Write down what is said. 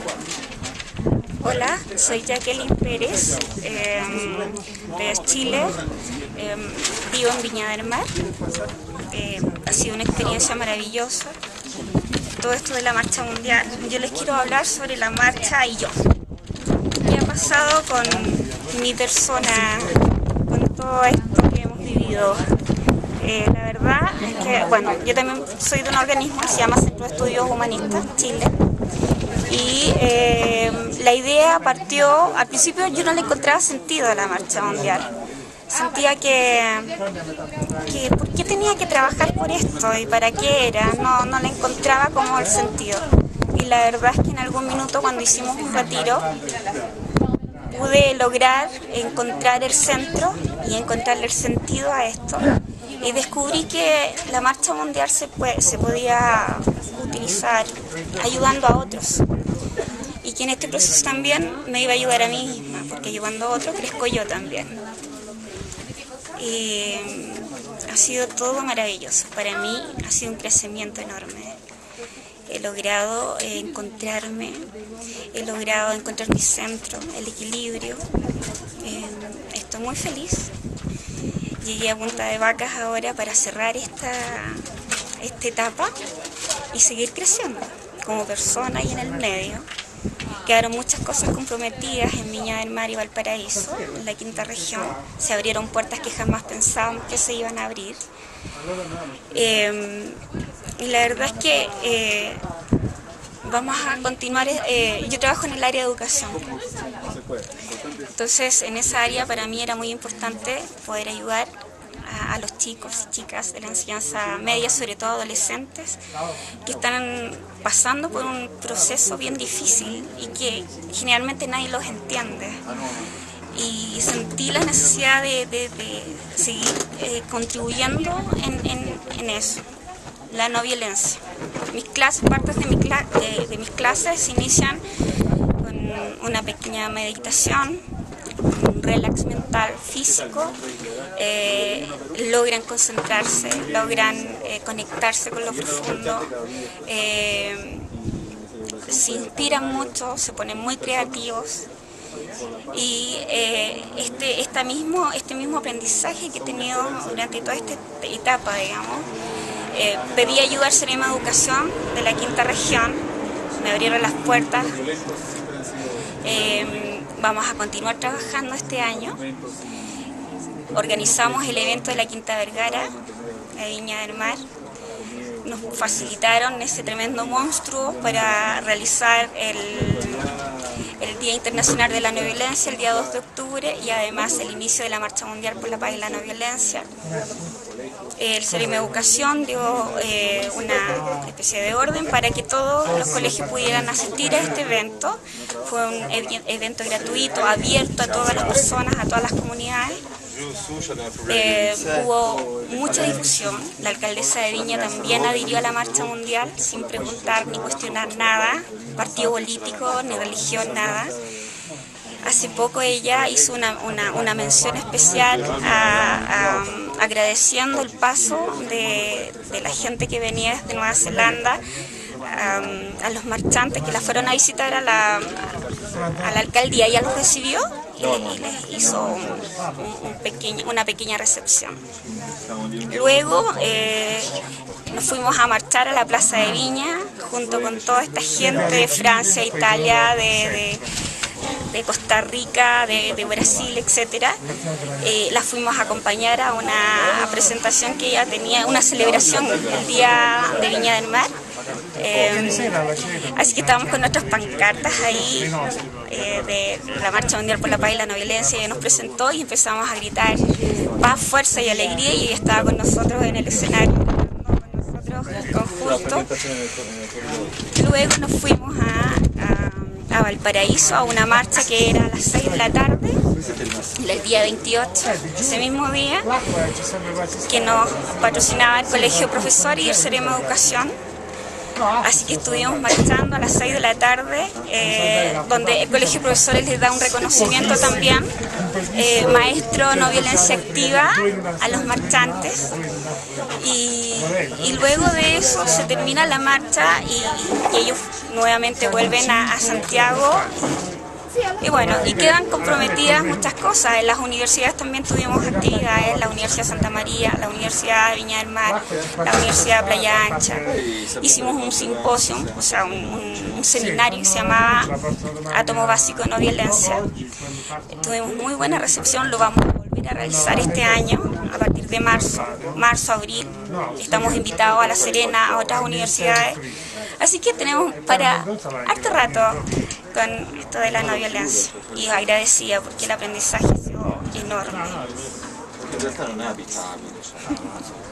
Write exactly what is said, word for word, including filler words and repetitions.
Hola, soy Jacqueline Pérez, eh, de Chile, eh, vivo en Viña del Mar. Eh, ha sido una experiencia maravillosa, todo esto de la marcha mundial. Yo les quiero hablar sobre la marcha y yo. ¿Qué ha pasado con mi persona, con todo esto que hemos vivido? Eh, la verdad es que, bueno, yo también soy de un organismo que se llama Centro de Estudios Humanistas, Chile. Y eh, la idea partió, al principio yo no le encontraba sentido a la marcha mundial. Sentía que, que ¿por qué tenía que trabajar por esto y para qué era? No, no le encontraba como el sentido. Y la verdad es que en algún minuto cuando hicimos un retiro pude lograr encontrar el centro y encontrarle el sentido a esto. Y descubrí que la marcha mundial se, puede, se podía utilizar ayudando a otros. Y que en este proceso también me iba a ayudar a mí misma, porque ayudando a otros crezco yo también. Y ha sido todo maravilloso. Para mí ha sido un crecimiento enorme. He logrado encontrarme, he logrado encontrar mi centro, el equilibrio. Eh, estoy muy feliz. Llegué a Punta de Vacas ahora para cerrar esta, esta etapa y seguir creciendo como persona y en el medio. Quedaron muchas cosas comprometidas en Viña del Mar y Valparaíso, en la quinta región. Se abrieron puertas que jamás pensábamos que se iban a abrir. Eh, y la verdad es que eh, vamos a continuar. Eh, yo trabajo en el área de educación. Entonces, en esa área para mí era muy importante poder ayudar a, a los chicos y chicas de la enseñanza media, sobre todo adolescentes, que están pasando por un proceso bien difícil y que generalmente nadie los entiende. Y sentí la necesidad de, de, de seguir eh, contribuyendo en, en, en eso, la no violencia. Mis clases, partes de, mi cla de, de mis clases inician con una pequeña meditación, un relax mental, físico, eh, logran concentrarse, logran eh, conectarse con lo profundo, eh, se inspiran mucho, se ponen muy creativos. Y eh, este, esta mismo, este mismo aprendizaje que he tenido durante toda esta etapa, digamos, eh, pedí ayuda al Cerema de Educación de la quinta región, me abrieron las puertas. Eh, vamos a continuar trabajando este año. Organizamos el evento de la Quinta Vergara, de Viña del Mar. Nos facilitaron ese tremendo monstruo para realizar el, el Día Internacional de la No Violencia, el día dos de octubre, y además el inicio de la Marcha Mundial por la Paz y la No Violencia. El Cerema de Educación dio eh, una especie de orden para que todos los colegios pudieran asistir a este evento. Fue un evento gratuito, abierto a todas las personas, a todas las comunidades. Eh, hubo mucha difusión. La alcaldesa de Viña también adhirió a la marcha mundial sin preguntar ni cuestionar nada, partido político, ni religión, nada. Hace poco ella hizo una, una, una mención especial a, a, agradeciendo el paso de, de la gente que venía desde Nueva Zelanda, a, a los marchantes que la fueron a visitar a la, a la alcaldía. Ella los recibió y, y les hizo un, un, un pequeño, una pequeña recepción. Luego eh, nos fuimos a marchar a la Plaza de Viña junto con toda esta gente de Francia, Italia, de, de de Costa Rica, de, de Brasil, etcétera. Eh, la fuimos a acompañar a una presentación que ella tenía, una celebración el Día de Viña del Mar. Eh, así que estábamos con nuestras pancartas ahí eh, de la Marcha Mundial por la Paz y la No Violencia. Ella nos presentó y empezamos a gritar paz, fuerza y alegría, y ella estaba con nosotros en el escenario, con nosotros en conjunto. Luego nos fuimos a, a a Valparaíso a una marcha que era a las seis de la tarde, el día veintiocho, ese mismo día, que nos patrocinaba el Colegio Profesor y el Cerema de Educación. Así que estuvimos marchando a las seis de la tarde, eh, donde el Colegio de Profesores les da un reconocimiento también, eh, maestro no violencia activa a los marchantes. Y, y luego de eso se termina la marcha y, y ellos nuevamente vuelven a, a Santiago. Y bueno, y quedan comprometidas muchas cosas. En las universidades también tuvimos actividades, la Universidad de Santa María, la Universidad de Viña del Mar, la Universidad de Playa Ancha. Hicimos un simposio, o sea, un, un, un seminario que se llamaba Átomo Básico de No Violencia. Tuvimos muy buena recepción, lo vamos a volver a realizar este año, a partir de marzo, marzo, abril. Estamos invitados a La Serena, a otras universidades. Así que tenemos para harto rato con esto de la no violencia, y agradecida porque el aprendizaje ha sido enorme.